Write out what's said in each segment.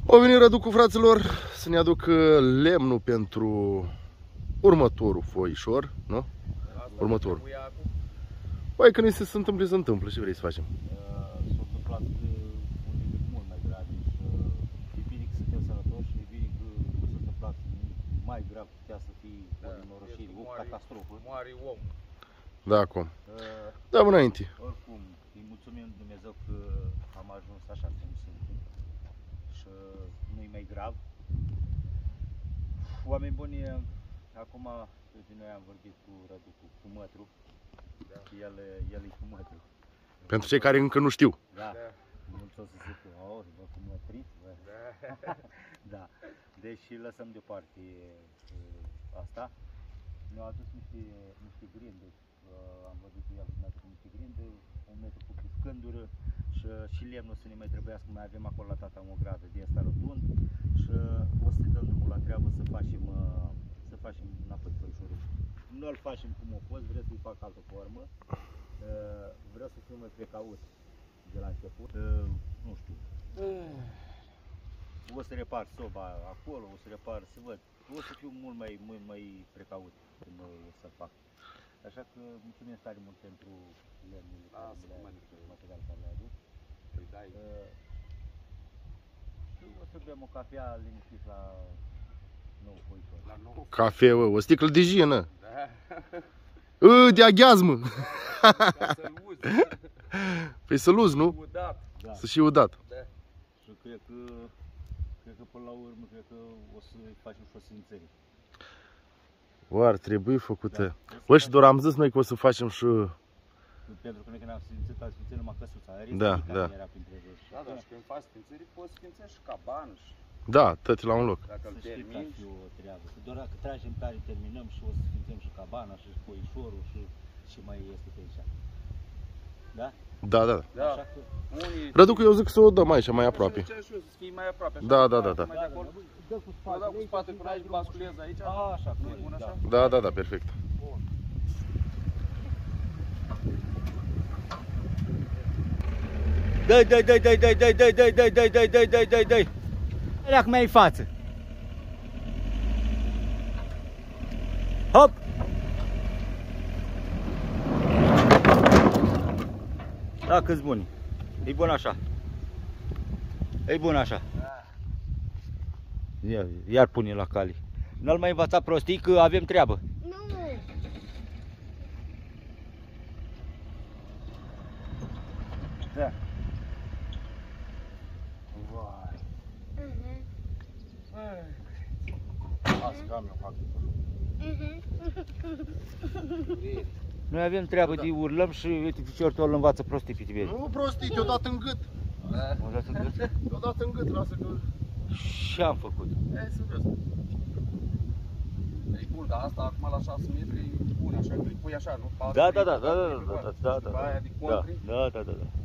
O venit Răducu, fraților, să ne aducă lemnul pentru următorul foișor, nu? Următorul. Păi când se întâmplă, se întâmplă. Ce vrei să facem? S-a întâmplat mult mai grav și e bine că suntem sănătoși și e bine că s-a întâmplat mai grav, putea să fie o nenorocire, o catastrofă. Moare om. Da, acum. Da, înainte. Oricum, îi mulțumim Dumnezeu că am ajuns așa cum suntem și nu-i mai grav. Oameni buni, acum noi am vorbit cu Răducu, cu Mătru. El e cu Mătru. Pentru cei care încă nu știu. Da. Mulți o să zică, auzi, bă, cu Mătriți, bă. Da. Deci lăsăm deoparte asta. Ne-au adus niște grinde. Am văzut că el ne-a adus niște grinde, un metru cu scândură și lemnul să ne mai trebuiască. Mai avem acolo la tata o gradă de asta rotund și o să dăm drumul la treabă să facem înapoi foișorul. Nu-l facem cum a fost, vreau să-i fac altă formă. Vreau să fiu mai precaut de la început. Nu știu. O să repar soba acolo, o să repar, să văd. O să fiu mult mai precaut când o să fac. Așa că mulțumim tare mult pentru lemnul, material care le-a adus. O să bem o cafea liniștit la nou foișor. Cafea, o sticlă de jenă. De aghiazmă. Păi să-l uzi, nu? Să și udat. Și cred că până la urmă, cred că o să facem și o sfințări. Ar trebui făcută. Bă, și doar am zis noi că o să facem și... Pentru că noi când am sfințit, am sfințit numai căsuța. Da. Era printre râs. Da, dar și când faci sfințări, poți sfințești și cabană și... Da, toate la un loc. Dacă îl termini... Să o treabă. Doar dacă tragem tare, terminăm și o să sfințăm și cabana și foișorul și mai este pe aici. Da? Da. Așa că... Răducu, eu zic să o dăm aici, mai aproape. Să fii mai aproape. Da. Dă cu spate până aici, basculez aici. Așa, nu e bun așa? Da, perfect. Dai! Alea cum e în față. Hop! Da, câți buni. E bun așa. E bun așa. Iar pune la cale. Nu-l mai învăța prostii că avem treabă. Nu. Da. Noi avem treabă de urlăm și uite ficiorul îl învață prostii pe tine. Nu prostii, te-o dat în gât. Te-o dat în gât, lasă că... Ce am făcut? Să vezi. E bun, dar asta acum la 6 metri e bun așa, că îi pui așa, nu? Da. Aia de contri. Da.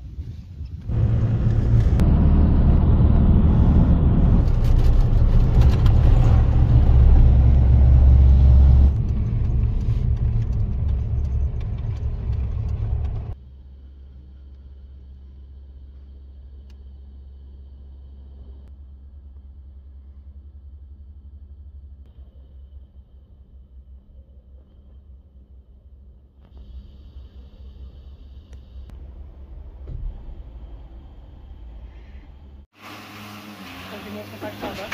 Continuăm să faci toată.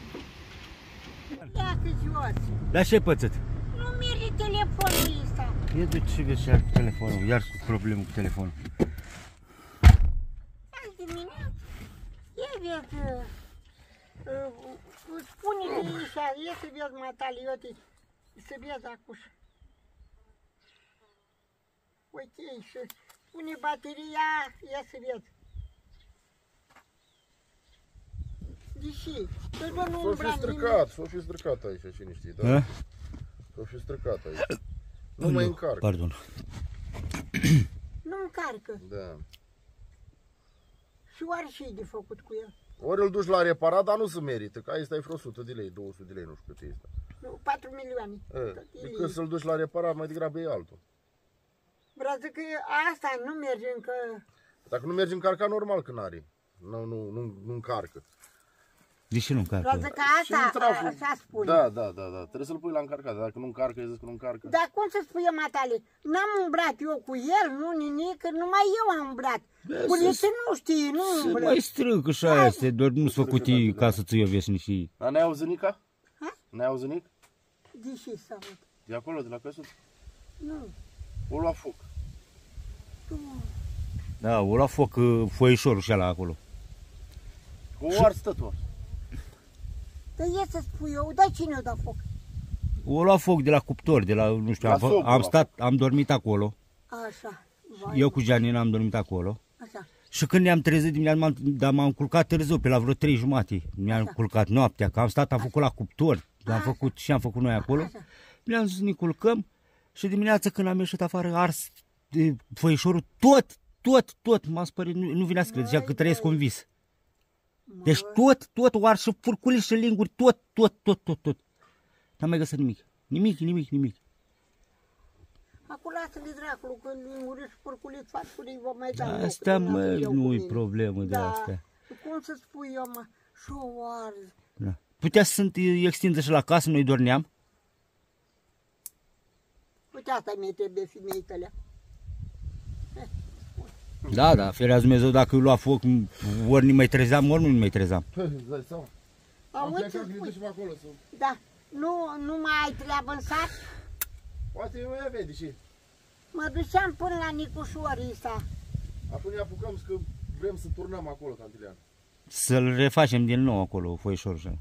Ia-te jos. Dar ce pățit? Nu merge telefonul ăsta. Ia du-te și vezi iar cu telefonul, iar cu problemă cu telefonul. Azi dimineață, e vezi, spune-te așa, e să vezi mataliote, să vezi acuș. Uite, și pune bateria, ia să vezi. Deși, să nu S-o umbra fi stricat, s-o fi stricat aici, cine știe, da? S-o fi stricat aici. Nu mai încarcă. Pardon. Nu încarcă. Da. Și oare ce-i de făcut cu el? Ori îl duci la reparat, dar nu se merită, că aici stai vreo 100 de lei, 200 de lei, nu știu cât e asta. Nu, 4 milioane. Decât să-l duci la reparat, mai degrabă e altul. Vreau că asta nu merge încă. Dacă nu mergi încarca, normal că n-are. Nu încarcă. De ce nu încarcă? Vreau că asta, așa spune. Da. Trebuie să-l pui la încarcat. Dacă nu încarcă, îi zici că nu încarcă. Dar cum să spui eu, matale? N-am umbrat eu cu el, nu nimic, numai eu am umbrat. Culiță nu știe, nu umbră. Mai strâng și aia este, doar nu-s făcut ca să-ți iei veșnicii. Dar n-ai auzit nica? Ha? N-ai auzit nic? De ce să aud? De acolo, de la căsuț. Nu. O lua foc. Da, o lua foc foișorul și ala acolo. O ars tot ors. Dar e să spui eu, dar cine o da foc? O lua foc de la cuptor, de la, nu știu, am dormit acolo. Așa. Vai. Eu cu Gianina am dormit acolo. Așa. Și când ne-am trezit dimineața, m-am culcat târziu, pe la vreo 3:30. Mi-am culcat noaptea, că am stat, am făcut la cuptor. Am făcut și am făcut noi acolo. Mi-am zis, ne culcăm și dimineața când am ieșit afară, ars foișorul, tot, m-am spărit, nu vinea să cred, zicea că trăiesc un vis. Deci tot, o ars și furculi și linguri, tot. N-am mai găsit nimic. Acum lasă-le dracului, când linguri și furculiți, farculiți, vă mai da. Asta, nu-i problemă de asta. Cum să spui eu, mă, și o arză. Da. Putea să extindă și la casă, noi dormeam. Uite, asta mi-e trebuie femeii tălea. Da, ferează Dumnezeu, dacă îi lua foc, ori nu mai trezeam, ori nu mai trezeam. Dai seama. Auzi ce spui? Da, nu mai ai treabă în sat? Poate nu mai avea, de ce? Mă duceam până la Nicușorii ăsta. Acum ne apucăm că vrem să turnăm acolo, Tantilian. Să-l refacem din nou acolo, foișorul.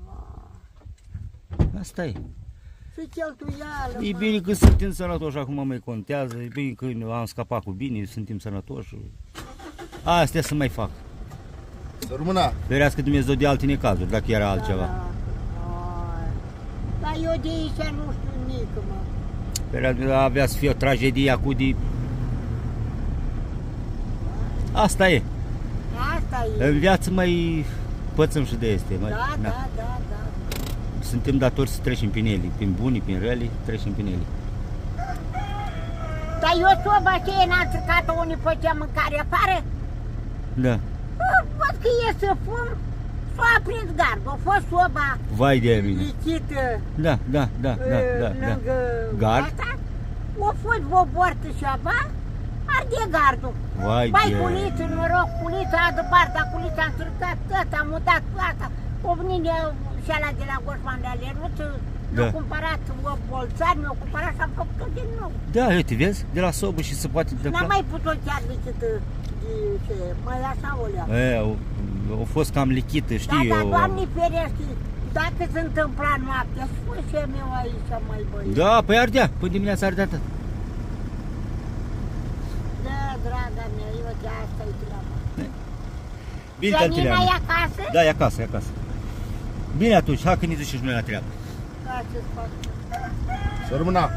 Asta e. Și cheltuială, E bine că suntem sănătoși, acum mai contează, e bine că am scăpat cu bine, suntem sănătoși. Astea să mai fac. Să rămână. Ferească Dumnezeu de alte necazuri, dacă era altceva. Dar eu de aici nu știu nici, mă. Ferească avea să fie o tragedie acum de... Asta e. Asta e. În viață mai pățăm și de este. Da. Suntem datori să trecem prin ele, prin bunii, prin rele, trecem prin ele. Dar eu soba aceea n-am stricat-o unii făcea mâncare afară? Da. Văd că e să fum, s-a aprins gardul, a fost soba Vai de mine. lichită Da. lângă Gard? asta, a fost o bortă ceva, arde gardul. Vai Vai, de... culiță, noroc, culiță, a de barda, culiță, am stricat tot, am mutat toată. O venit și ala de la Goșman de Aleruță, mi-au cumpărat o bolțari, mi-au cumpărat și am făcut-o din nou. Da, uite, vezi? De la sobă și se poate întâmpla. N-am mai putut chiar lichită, mai așa o leacă. A fost cam lichită, știi eu. Da, Doamne ferește, dacă se întâmpla noaptea, spui ce meu aici, mai băi. Da, păi ardea, până dimineața ardea tot. Da, draga mea, eu de asta-i treaba. Bine, Janina e acasă? Da, e acasă. Bine atunci, hai că ne ducem și noi la treabă. Da, ce-ți fac? Să rămână.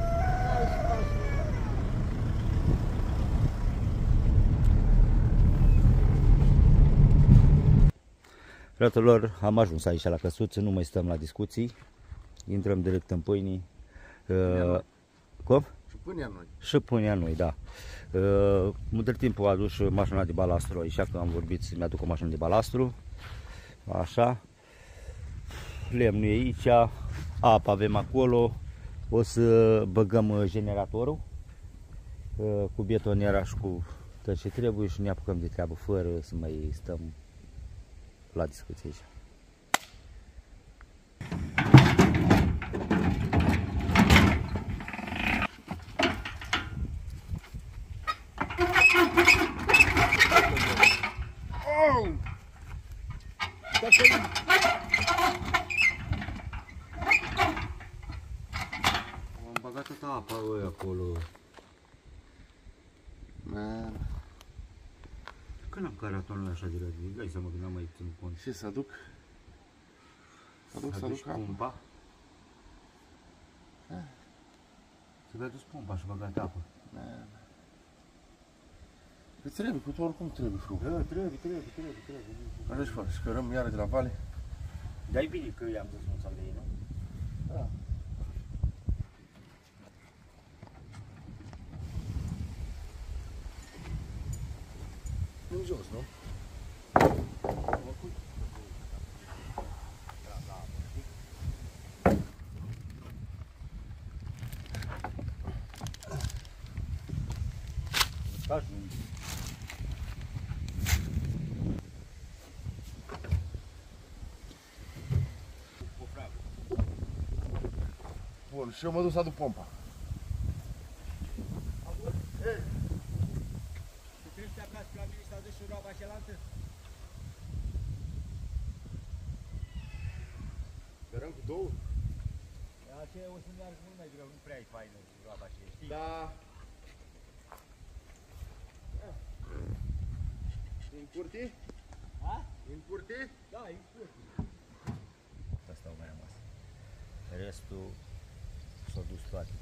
Fraților, am ajuns aici la căsuță, nu mai stăm la discuții. Intrăm direct în pâinii. Cum? Și pâinea noi. Și pâinea noi, da. Mult timp a adus mașina de balastru aici, că am vorbit să mi-aduc o mașină de balastru. Așa. Lemnul e aici, apă avem acolo. O să băgăm generatorul cu betoniera și cu tot ce trebuie și ne apucăm de treabă fără să mai stăm la discuție aici. Am băgat toată apa lui acolo. Man. Când am cărat-o lui așa direct? Dai seama că n-am mai ținut cont. Ce să aduc? Să aduc apă. Pompa? Să-mi adus pompa și băgat apă. Îți trebuie, cu tot oricum trebuie, fru. Da, trebuie. Așa și faci, cărăm iară de la vale. Dar e bine că i-am dus un sal de ei, nu? Da. În jos, nu? Bun, și eu mă duc să aduc pompa. Tu trebuie să acasă la mine să aduci și roaba cealaltă? Cărăm cu două? Aceea o să meargă mult mai greu, nu prea e faină roaba aceea, știi? Da. În curte? A? În curte? Da, e în curte. Asta au mai rămas. Restul s-au dus toate.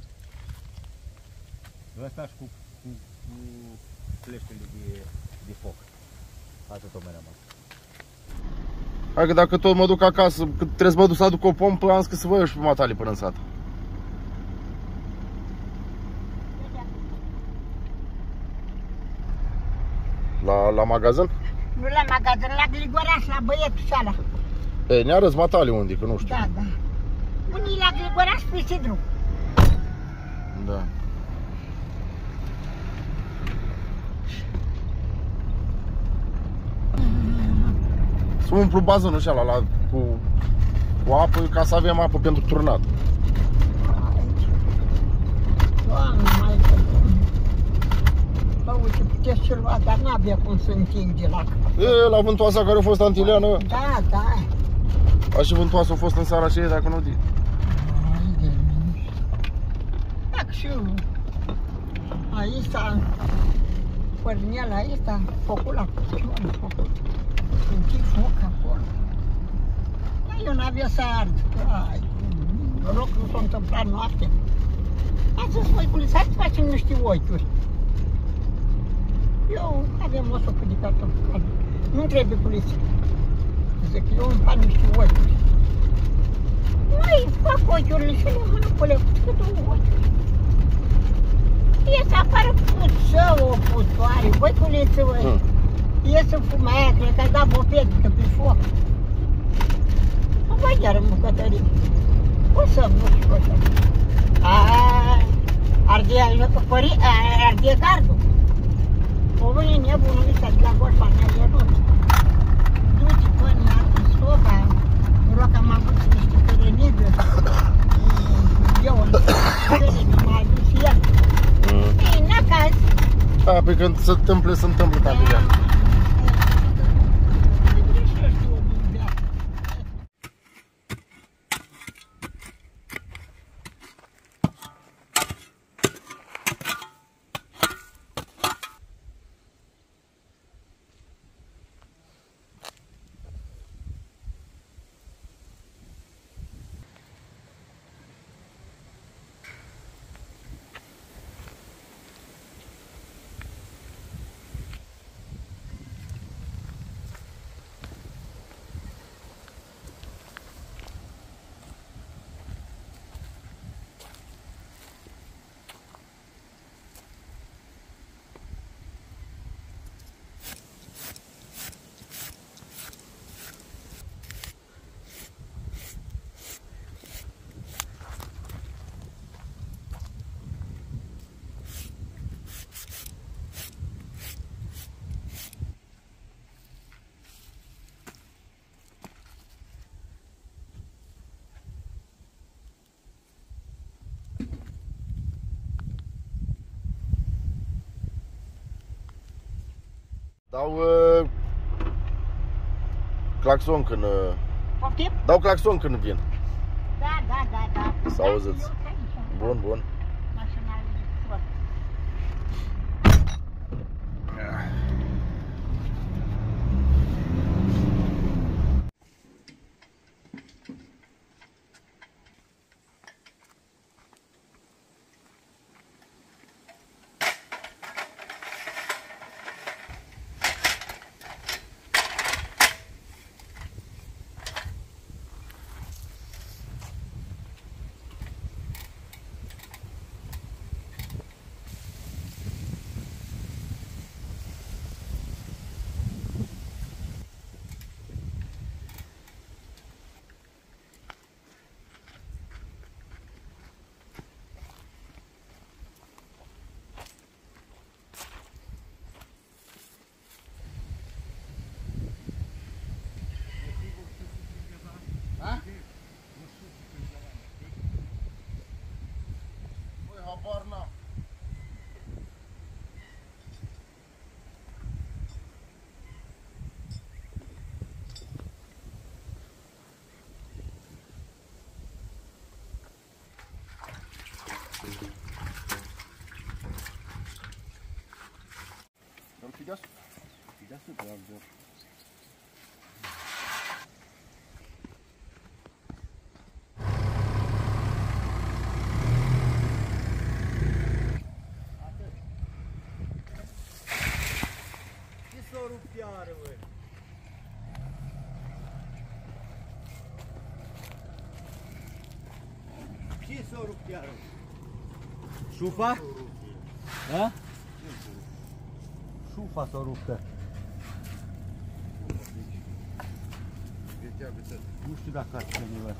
Ăsta și cu fleștele de foc. Atât au mai rămas. Hai că dacă tot mă duc acasă, că trebuie să mă duc să aduc o pompă, am zis că să vă iau și pe matale până în sat. La magazin? Nu la magazin, la Grigoraș, la băietul și ala. E, ne arăți matale unde, că nu știu. Da. Unii la Grigoraș pe Sidru. Da. Să umplu bazânul și ala cu apă, ca să avem apă pentru turnat. Doamne, mai bă, uite, puteți și lua, dar n-avea cum să întinge la capăt. E, la vântoasa care a fost antileană, Da. a și vântoasa a fost în seara aceea, dacă nu di. Hai de mine. Dacă și eu, aici, Cornel, aici, focul la picioare, focul. Închid foc acolo. Dar eu n-avea să ard. Ai, noroc nu s-a întâmplat noapte. Am zis, voi culiți, hai să facem niște ochiuri. Eu aveam o sopă de cartofi. Nu trebuie culiți. Zic, eu îmi fac niște ochiuri. Măi, fac ochiurile și le mână cu două ochiuri. Ies afară puță o putoare, băi culiță, băi. Ies în fumaia, cred că a dat bopedică pe foc. Mă băi iar în bucătărie. O să nu știu așa. Ardie gardul. O vine nebunul ăsta de la Goș, ne-a ierut. Du-te până la soba, rog am avut niște cărănidă. Eu în cărănidă m-a adus el. Ei, n-a caz. A, pe când se întâmplă, tante de ani. Dau claxon când... Poftim? Dau claxon când vin. Da. Să auziți. Bun. Mașina lui Flor. Fi deasupra, Ardor. Ce s-o rupt iară, băi? Ce s-o rupt iară? Șufa? Da? Șufa s-o ruptă. Nu știu dacă ați venit.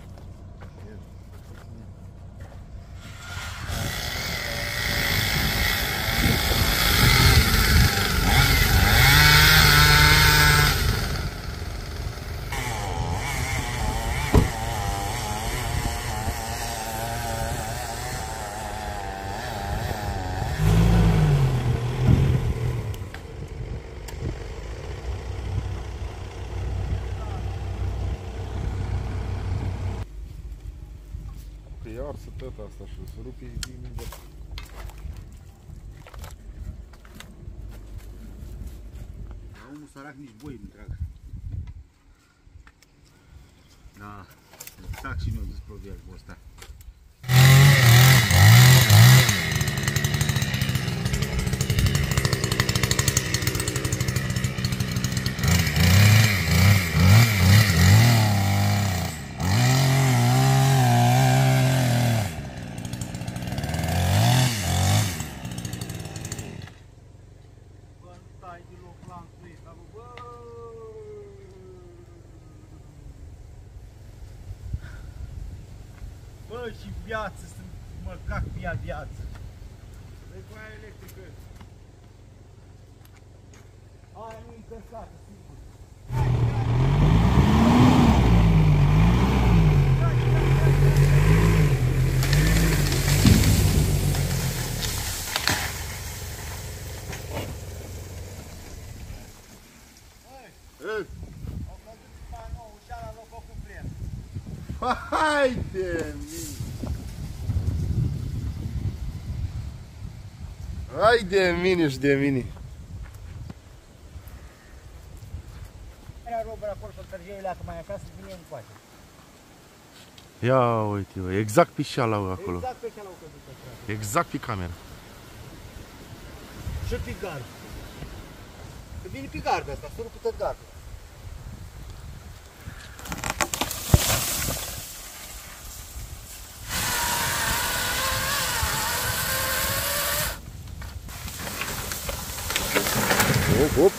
Iar să tot asta și să rupi din bă. Omul sărac nici boi nu trag. Da, exact și mi-au dus proverbiul ăsta. Bă, și viață, să mă cac pe ea viață. Dă-i cu aia electrică. Aia nu-i încărcată, sigur. Haide, mini! Haide, mini și de mini! Era robă acolo pe tărgeile că mai acasă vine încoace. Ia uite, bă, exact pe șala acolo. Exact pe cealaltă cădută, frate. Exact pe cameră. Și pe gard. Că vine pe gardă asta, s-a rupt tot gardul. Op.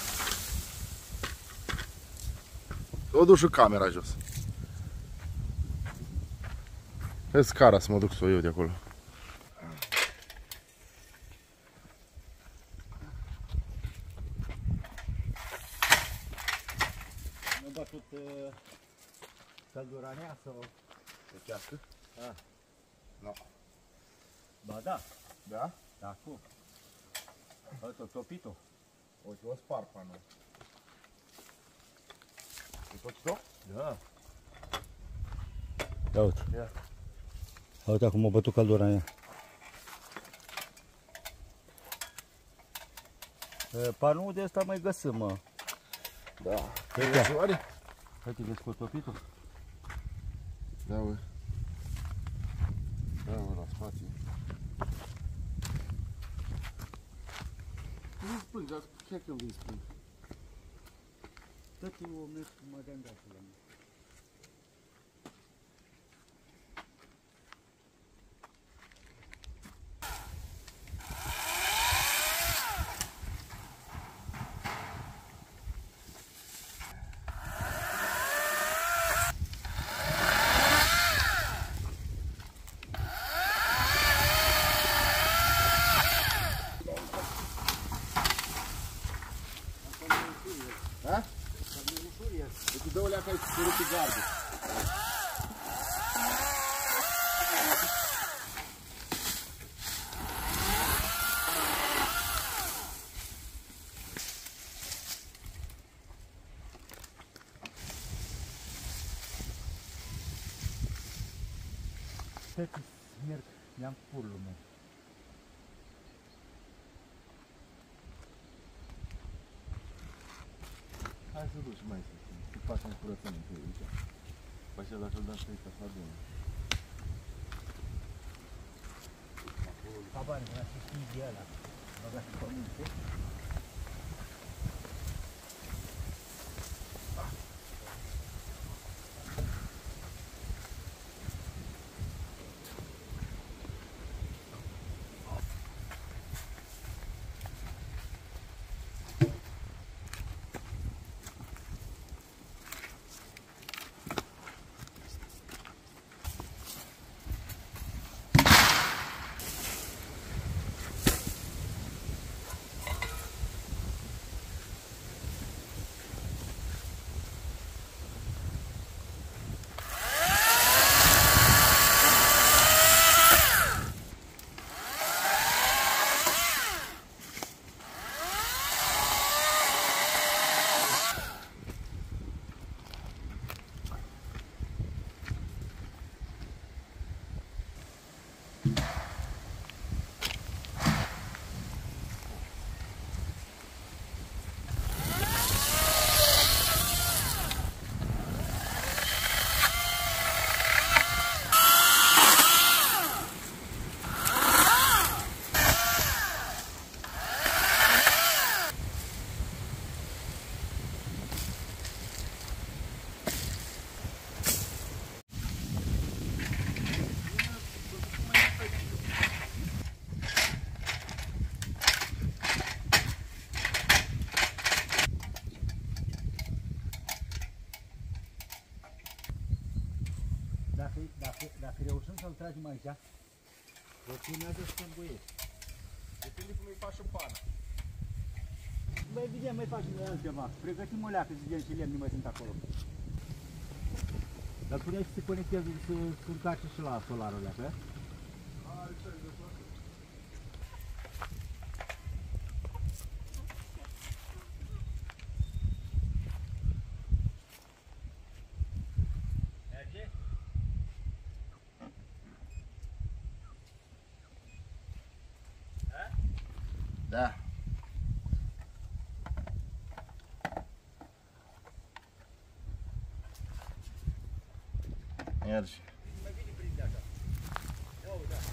O duc și camera jos. E scara să mă duc să o iau de acolo. Mi-a bătut căldurania sau... O chească? Da. Nu. Ba da. Da? Da, cum? Uite, o topit-o. Uite, o spar panul. Da. Ia uite. Ia uite acum a bătut căldura în ea. Panoul de ăsta mai găsim, mă. Da. Uite, uite, vezi cotopitul? Da, bă. Da, bă, la spate. Nu spângi, dar chiar că-mi vin spângi. Dă-ți o mers cu mădăngașul la mine. Da? Deci dă-o leaca aici, să rupi gardul. Stai că merg, mi-am purlul meu. Hai să duci mai să facem curățământul aici. Păi așa dacă îl dăm strict așa bine. Abani, vreau să știi de ăla. Băgați pe pământe. Dacă reușim să-l tragem aici, urmează să îmbuiești. Depinde cum îi faci în pană. Băi, evident, mai facem noi altceva. Pregătim o leacă, să vedem ce lemni mai sunt acolo. Dar puneai să se conecteze, să încarce și la solarul ăla, pe? Da. Merge. Mai bine prinde așa. Oh, da.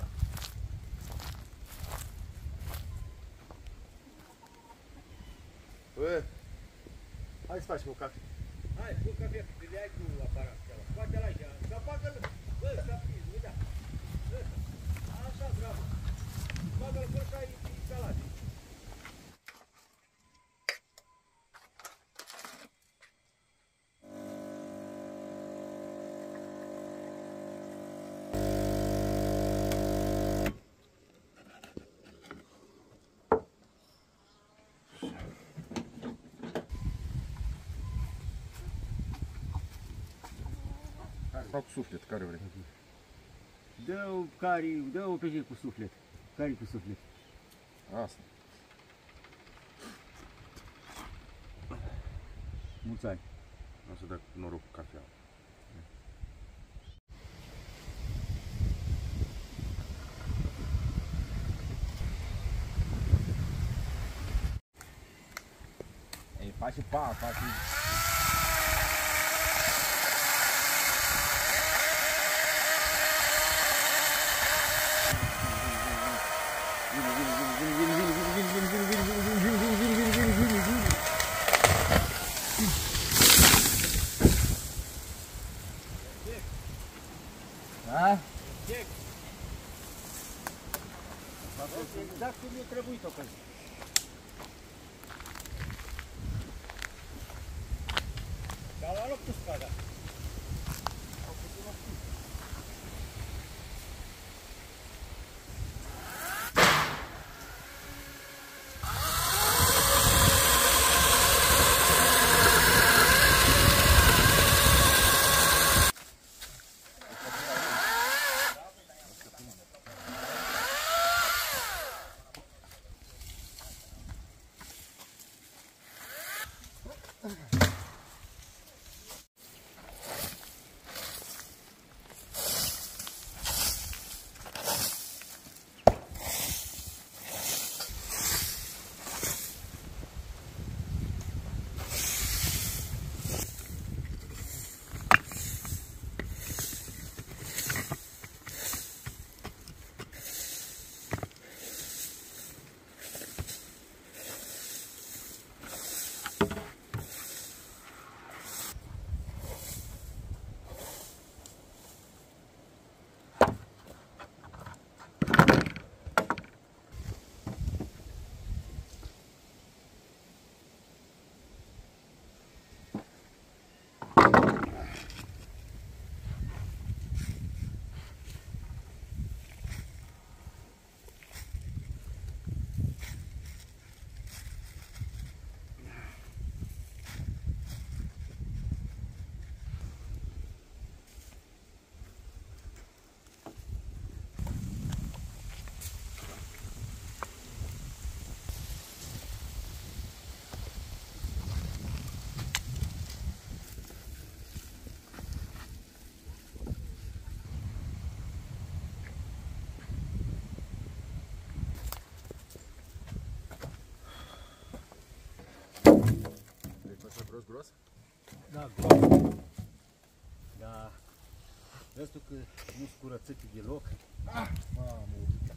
Bă, hai să facem o cafea. Hai, pun cafea, că le ai cu aparatul ăla. Scoate-l aici, să bagă-l. Bă, s-a prins, uite. Așa, bravo. Bagă-l pe ăsta, e instalat. Sau cu suflet, care vrei? Dă-o pe cu suflet. Care cu suflet? Asta. Mulți ani. O să dea noroc cu cafea. Ei, faci pa, faci... Da? Exact cum e trebuit-o că dar la loc cu scara. Gros? Da, gros. Da. Vezi tu că nu-s curățite deloc. Mamă, uita.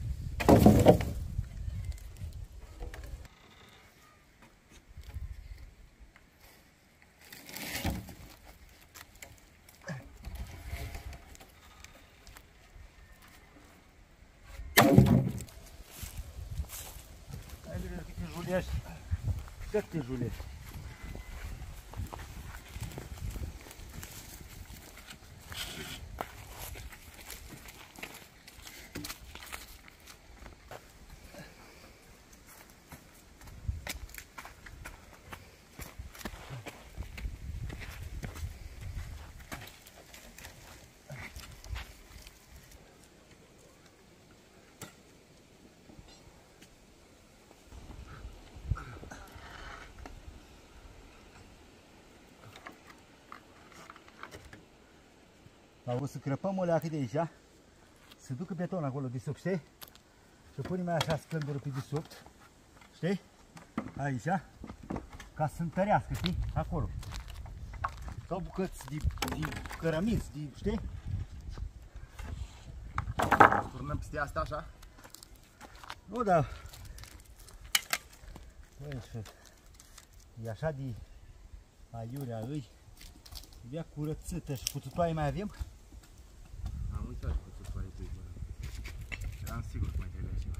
Hai bine, că te julești. Că te julești. Dar o să crăpăm o leacă de aici, să ducă beton acolo de sub, știi? Și punem așa scândurul pe desubt, știi? Aici, ca să întărească, știi? Acolo. Sau bucăți de cărămiți, știi? Turnăm peste asta așa? Nu, da. E așa de aiurea îi. Bia curățită și pututoaie mai avem? Am uitat și pututoaie pe gură. Eram sigur că mai trebuie ceva.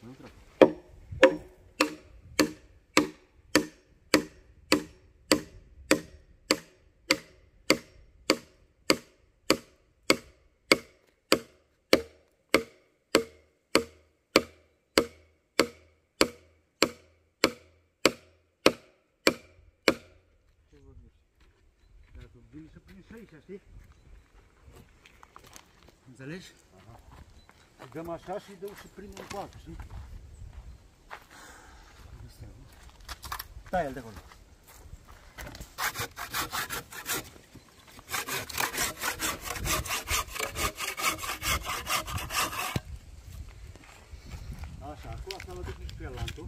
nu trebuie. Vine să prins și aici, știi? Înțelegi? Aha. Dăm așa și dăm și primul cu altul, știi? Tai-l de acolo. Așa, acum asta mă duc și pe lantul.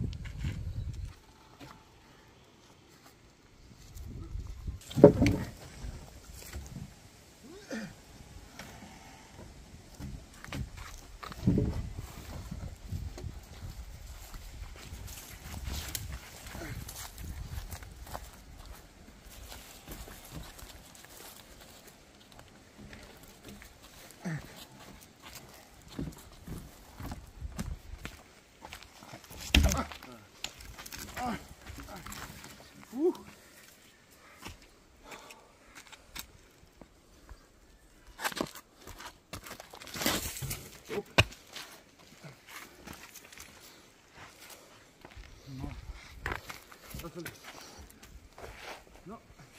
No.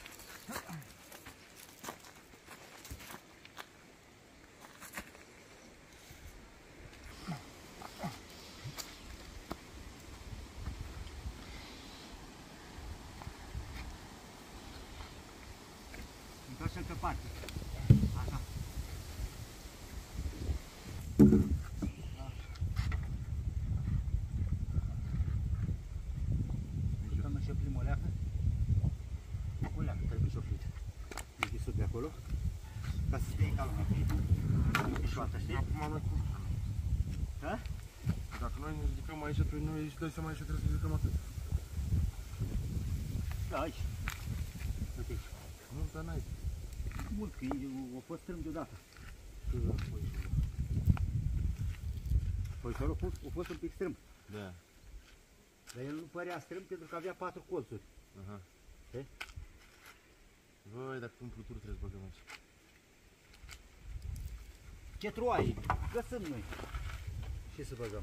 Întoarce-l pe parte. Așa. Jucăm și oprim o leacă. O leacă trebuie și oprit. Deci sub de acolo. Ca să stea ca lumea pe pișoată, știi? Acum noi cum? Da? Dacă noi ne ridicăm aici, pe noi își dai seama aici trebuie să ridicăm atât. Da, aici. Uite aici. Nu, dar n-ai. Mult, că o fost strâmb deodată. Foișorul a fost un pic strâmb. Da. Dar el nu părea strâmb pentru că avea 4 colțuri. Aha. Știi? Băi, dacă umpluturi trebuie să băgăm aici. Ce troaie? Găsăm noi. Ce să băgăm?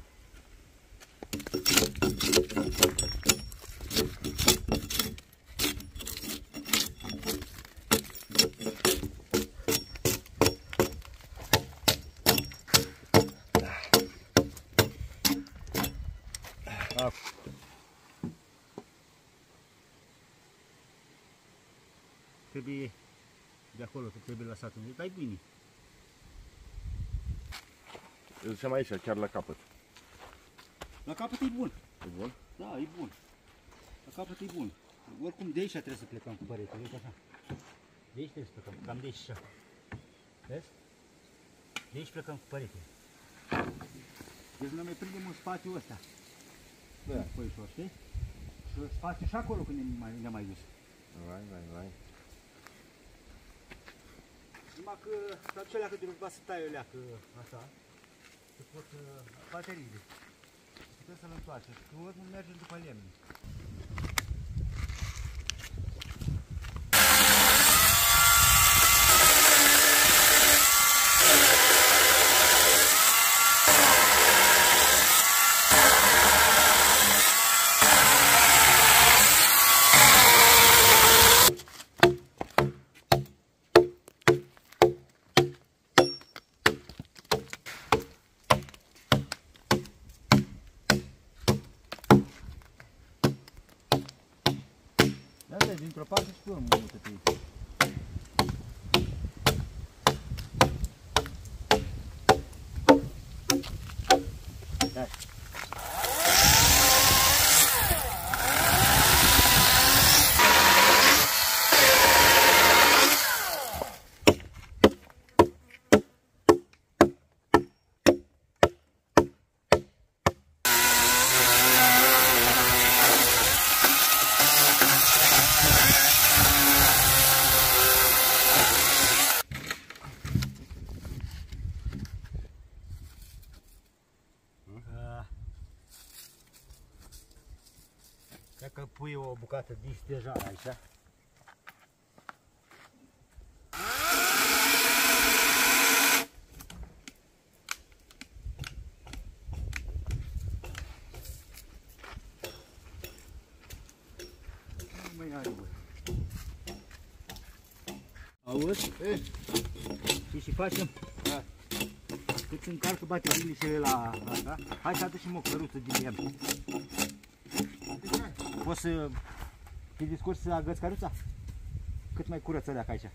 Trebuie de acolo, trebuie lăsat unde, dar e bine. Eu ziceam aici, chiar la capăt. La capăt e bun. E bun? Da, e bun. La capăt e bun. Oricum de aici trebuie să plecăm cu peretele, uite așa. De aici trebuie să plecăm, cam de aici așa. Vezi? De aici plecăm cu peretele. Deci noi mai prindem în spațiul ăsta. Da. Păi ușor, știi? Și spațiul și acolo când ne-am mai dus. Vai. Numai că la celea că trebuie să tai o leacă așa, să pot bateriile. Putem să-l întoarcem, că ori nu mergem după lemne. Da, dintr-o parte și pe urmă multe pe aici. Da. pui o bucată de stejar aici. Auzi? Și facem? Da. Cât încarcă bateriile la asta, hai să aducem o căruță din lemn. Poți să te descurci să agăți căruța? Cât mai curăță leacă aici.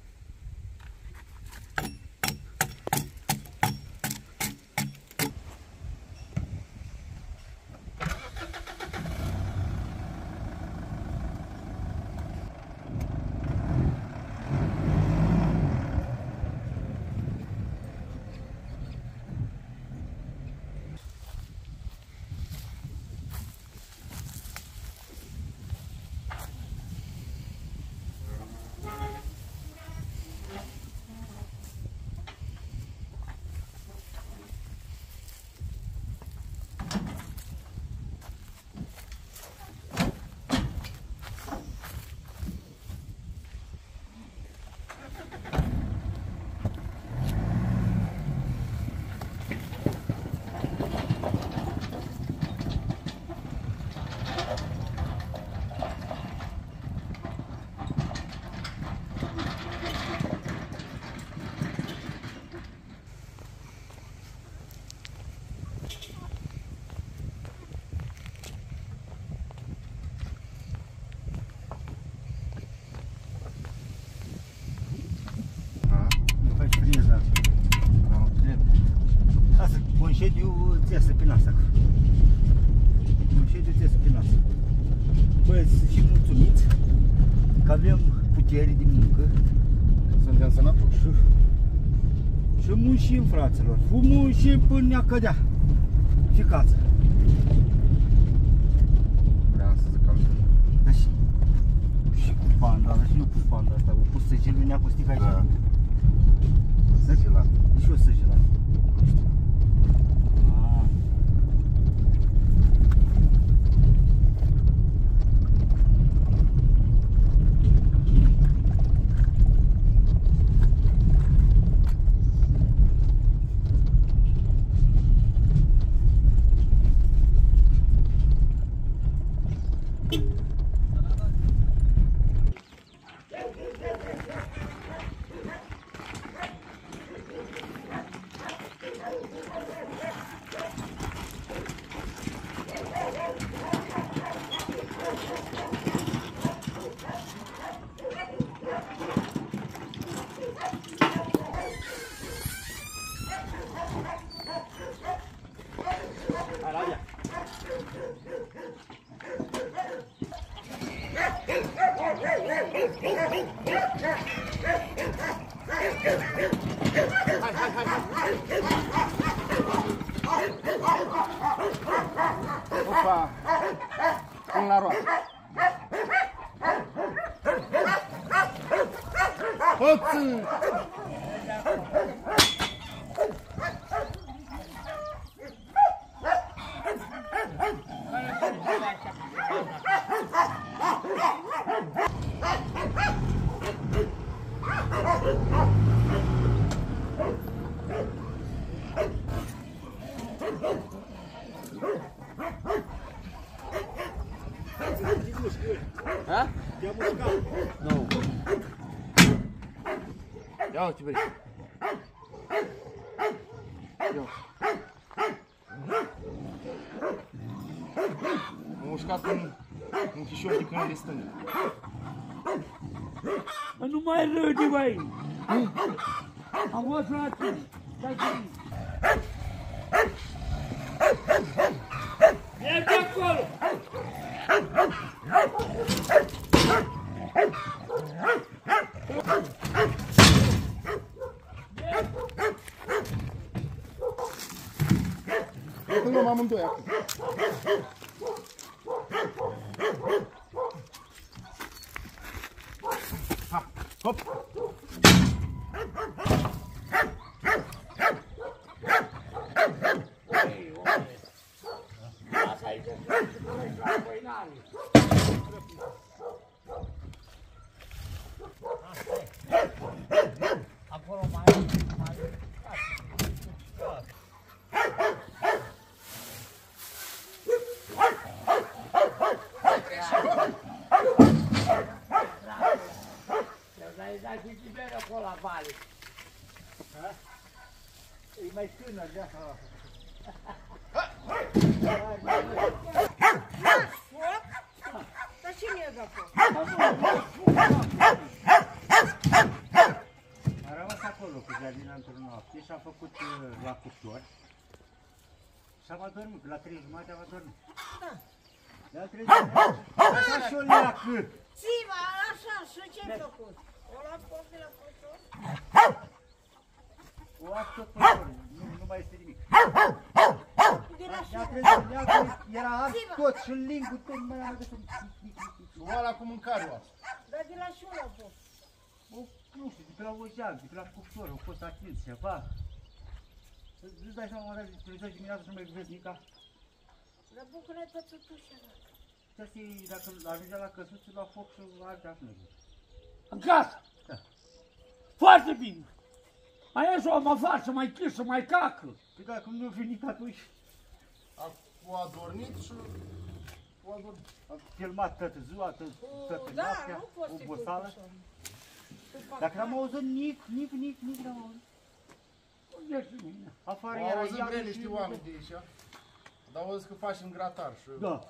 Concediu ți iasă prin asta. Concediu ți iasă prin asta. Băi, sunt și mulțumiți că avem putere de muncă. Suntem sănătoși. Și muncim, fraților. Muncim până ne-a cădea. Ficață. Vreau să zic altfel. Da, și cu panda, dar și nu pus panda asta. O pus săgelul neacustic aici. Da. Săgelat. Și o săgelat. Opa! Până la roată. Hoță! Ha? Te-a mușcat? Nu. Ia uite, băi. M-a mușcat în chișor de când de stânga. Nu mai râde, băi! Am fost, frate! Stai cu e de acolo! Eu luăm amândoi acum. Hop! Lasă aici, la păinare! cu Tiberia acolo la vale. E mai tânăr de asta. Foc? Dar cine e de foc? Am rămas acolo cu Giardina într-o noapte și am făcut la cuptor. Și am adormit, la 3 jumate am adormit. La 3 jumate, așa și o leacă. Țiva, așa, și ce-ai făcut? O luat foc de la cuptor? O ați tot făcut, nu mai este nimic. De la Ne-a șură. trezit leacă, era ars tot și lingul tot, nu mai am găsit nimic. Și oala cu mâncare oasă. Dar de la șură foc. Nu știu, de pe la ojeag, de pe la cuptor, au fost atins ceva. Îți dai seama, mă dai, trezești dimineața și nu mai vezi nica. Dar bucură-i pe tutușa. Dacă ajungea la căsuță, la foc și ardea și nu. În casă. Da. Foarte bine. Mai e și o măfață, mai chisă, mai cacă. Păi da, cum nu venit atunci, O adormit și o adormit. am filmat toată ziua, toată Da, noaptea, nu poți să-i oboseală. pui Dacă n-am auzit nic n-am auzit. Unde ești mine? Afară Au era auzit iarnă vreme și... niște oameni de aici. Dar au zis că facem gratar și... Da.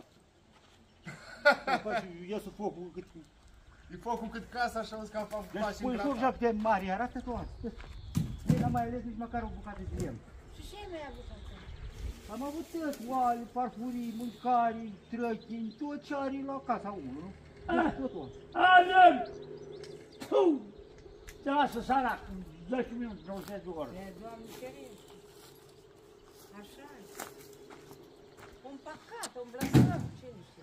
Iesul focul cât... E focul cât casa și au zis că Deci facem pui foc gratar. 7 mari, arată toată. Nu n-am mai ales nici măcar o bucată de lemn. Și ce mi-ai avut acolo? Am avut tot, oale, farfurii, mâncare, trăchini, tot ce are la casa omului, nu? Ah. Tot. Adem! Tu! Te lasă sărac, 10 minute, 20 de ori. E, Doamne ferește. Așa e. Un păcat, un blăstăm, ce nu știu.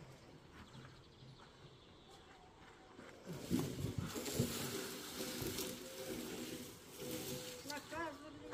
La cazurile.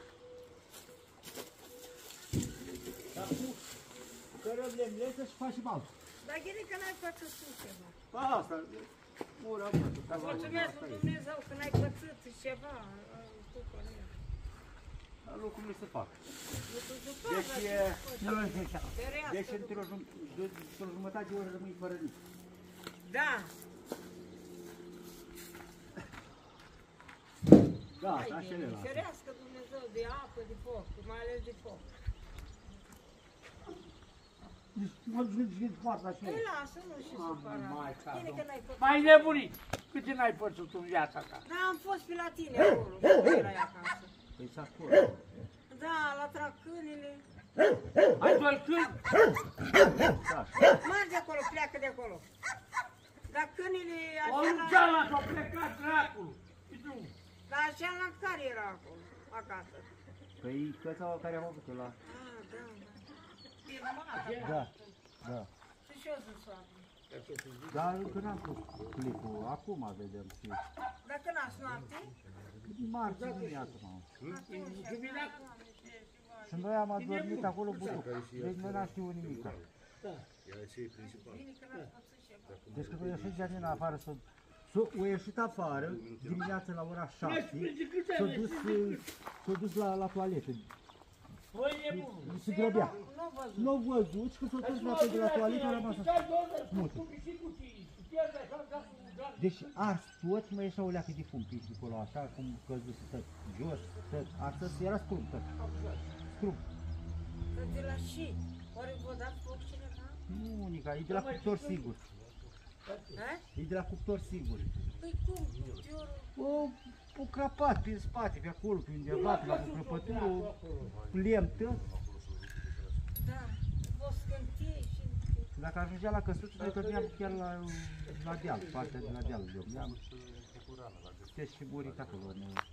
Dar cu cărăm lemn să-și faci și altul. Dar gândi că n-ai pățit tu ceva. Ba asta, ura mă, că Mulțumesc lui Dumnezeu că n-ai pățit ceva. Tu că nu e. Dar lucrurile se fac. Lucrul se Deci, fac, ferească. deci într-o jumătate de oră rămâi fără nici. Da. Da, Hai, așa e la asta. ferească Dumnezeu de apă, de foc, mai ales de foc. Mă duci foarte așa. Îi lasă, nu și supărat. mai ca Bine că n-ai făcut. Mai nebunit. Câte n-ai pățit în viața ta? Da, am fost pe la tine acolo, nu erai acasă. Păi și acolo. Da, la tracânile. Ai doar câini? Margi de acolo, pleacă de acolo. Dar câinile O așa luceala s-a plecat dracul. Și tu? dar așa la care era acolo, acasă? Păi căța care am avut la... Ah, da, da. Firmată. Da, da. Și ce-o să soară? Dar încă n-am pus clipul, acum vedem și... Dacă n-ați noapte, Marți dimineață, mă. Dimineața? Și noi am adormit acolo butuc. Deci noi n-am știut nimic. bine că n-ați pățit ceva. Deci când a ieșit Giardina afară, a ieșit afară, dimineața la ora 7, s-a dus la toaletă. Voi nebunul. Se grăbea. Nu văzut. Nu au văzut și când s-a dus la de la toaletă, a rămas așa. Deci ars tot, mai ieșea o leacă de fum pe acolo, așa, cum căzuse tot jos, tot, astăzi era scrum tot. Scrum. Că de la și? Ori vă dați foc cineva? Nu, Nica, e de la cuptor sigur. Ha? E de la cuptor sigur. Păi cum? Cuptorul? O crapat prin spate, pe acolo, pe undeva, pe la crăpătură, lemn tot. Da, o scântie și... Dacă ajungea la căsuță, noi dormeam chiar la deal, partea de la deal dormeam. Sunteți și murit acolo.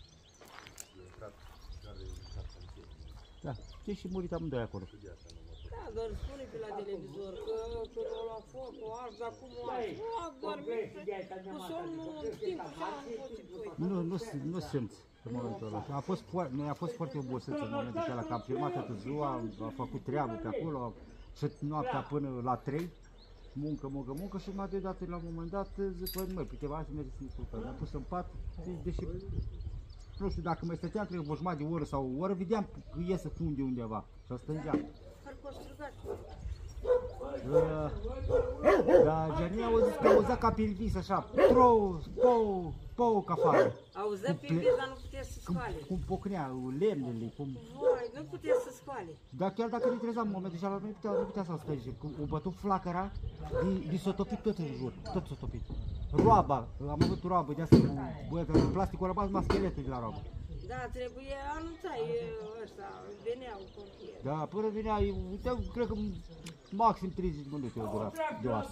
Da, sunteți și murit amândoi acolo. Da, doar spune pe la televizor că o lua foc, o ars, dar cum o ars? Nu am dormit, cu somnul în timp, așa am fost pui. Nu simt în momentul ăla. Noi a fost foarte obosiți în momentul ăla, că am filmat toată ziua, am făcut treabă pe acolo, și noaptea până la 3, muncă și m-a deodată la un moment dat, zic, băi, măi, câteva ani merge să ne culpăm. M-am pus în pat, deși, nu știu, dacă mai stăteam, trebuie o jumătate de oră sau o oră, vedeam că iese funde undeva și o stângeam. Parcă o strigat. Dar Gianni auzea ca pilvis așa, pou ca afară. Auzea pilvis, dar nu putea să scoale. Cum pocnea lemnele, cum... Vai, nu putea să scoale. Dar chiar dacă ne trezea în momentul ăla, nu putea să-l stăge. O bătut flacăra, s-a topit tot în jur, tot s-a topit. Roaba, am avut roabă de asta cu băiatul, plasticul a rămas scheletul de la roabă. Da, trebuie anunțai ăsta, veneau pompieri. Da, până venea, uite, cred că maxim 30 minute a durat de asta.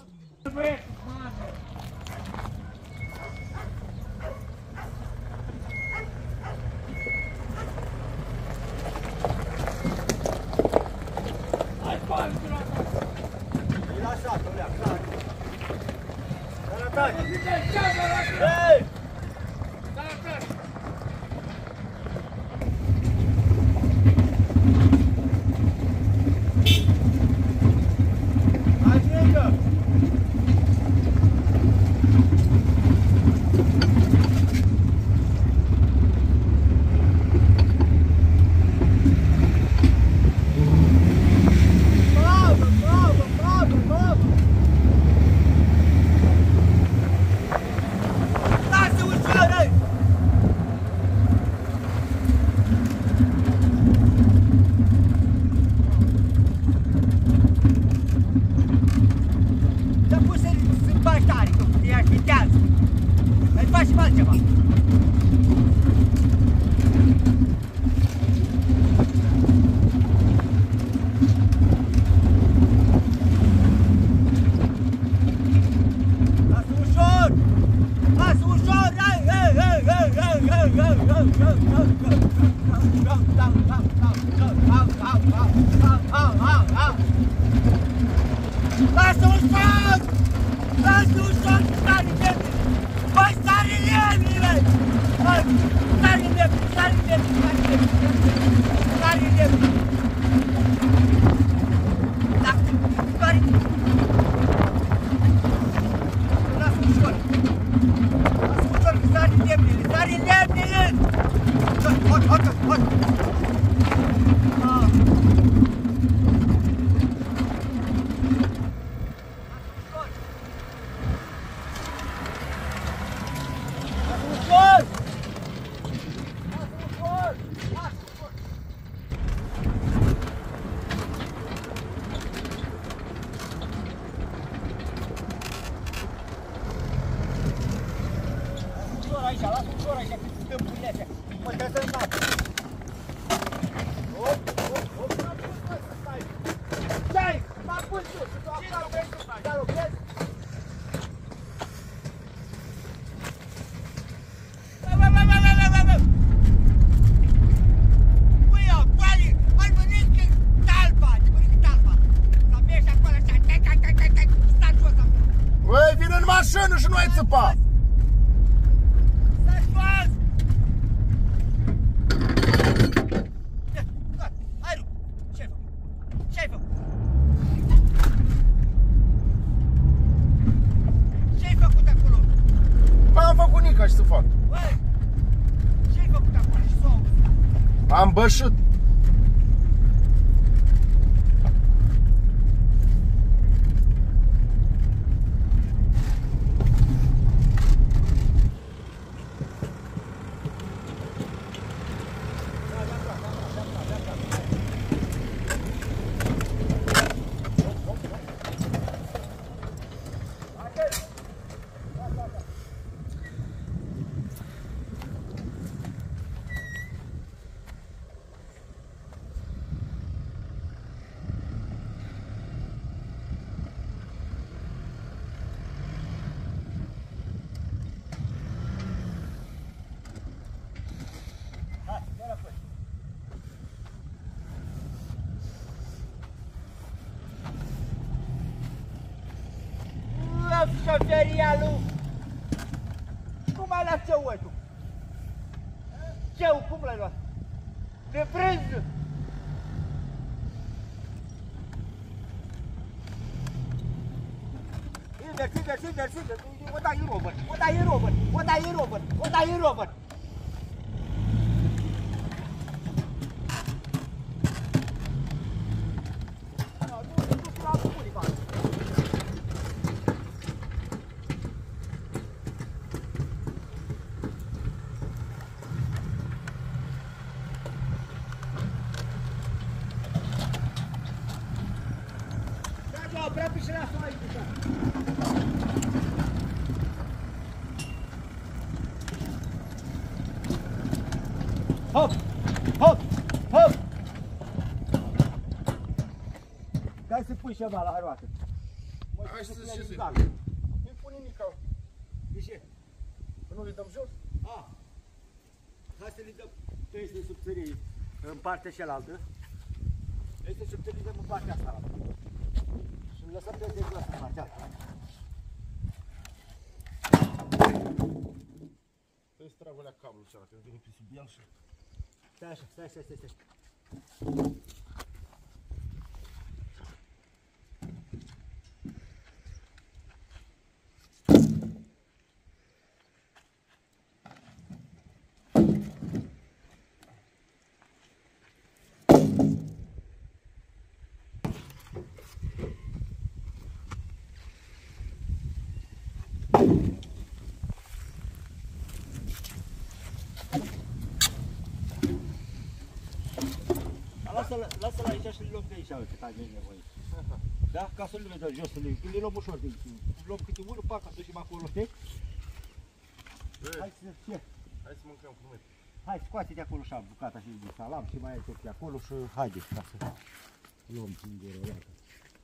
Și nu ai țăpa! Ce-ai făcut? Ce-ai făcut acolo? Mai am făcut nica și să fac. Băi, ce-ai făcut acolo și s-o auzi? Am bășit. Șoferia lui! Cum ai luat ceu, tu? Ceu, cum l-ai luat? De brânză! Mersi, o dai în Robert, o dai în Robert! Nu, la comunică. Aproape și lasă aici, așa. Hop! Hop! Hop! Hai să pui ceva la roată. Hai să zici ce să-i pun. pun. Nu-i pun nimic. De ce? Că nu le dăm jos? Hai să le dăm, trebuie să subțării în partea cealaltă. Trebuie să subțărizăm în partea asta. Și lăsăm de jos în partea asta. Trebuie să trag alea cablul cealaltă, că vine pe sub el și... Stai așa, stai. Lasă-l aici și îl luăm de aici, uite, ca de nevoie. Da? Ca să-l vedem jos, să le luăm ușor de aici. Luăm câte unul, pac, aducem acolo, știi? Hai să mâncăm frumet. Hai, scoate de acolo așa bucata și de salam și mai ai tot de acolo și haide, ca să luăm singură o dată.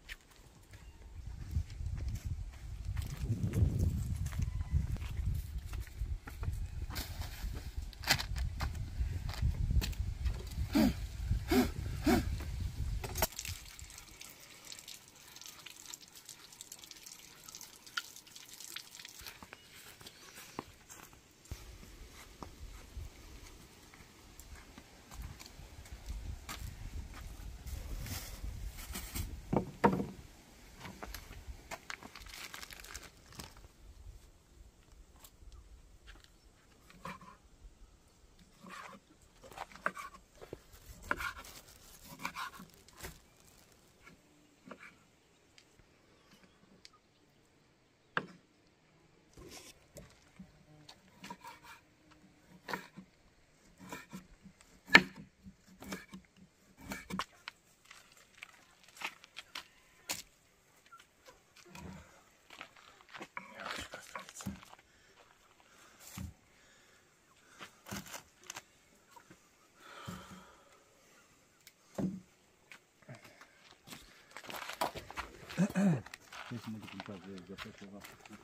Hai să mă duc în casă de așa ceva.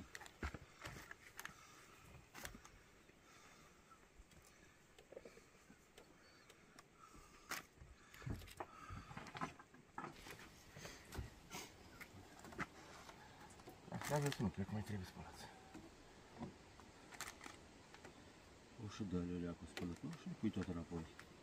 Așa vezi, nu cred că mai trebuie spălați. O și dă-le alea cu spălătul și pui tot înapoi.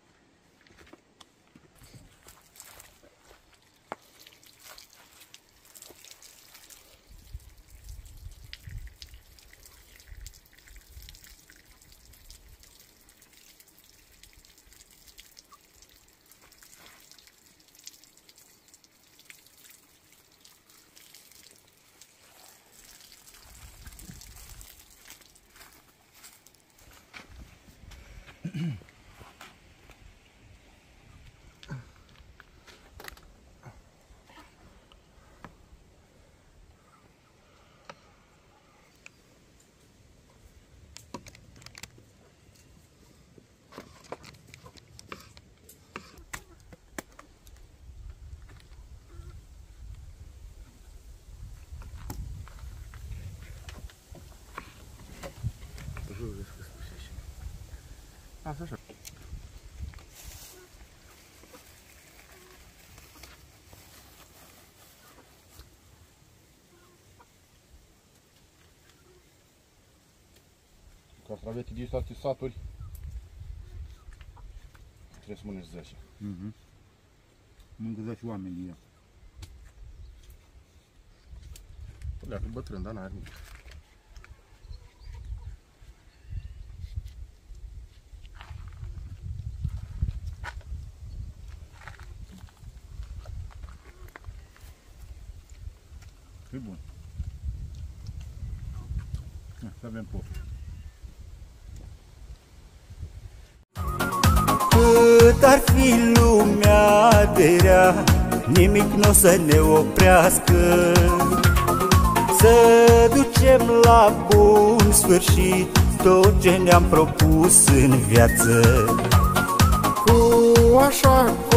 Asta așa. Castraveții din toate saturi trebuie să mănânci 10. Mâncă 10 oameni din ea. Leacă bătrân, dar n-are nimic. E bun. Să avem poftă. Cât ar fi lumea de rea, nimic nu o să ne oprească. Să ducem la bun sfârșit tot ce ne-am propus în viață. Cu așa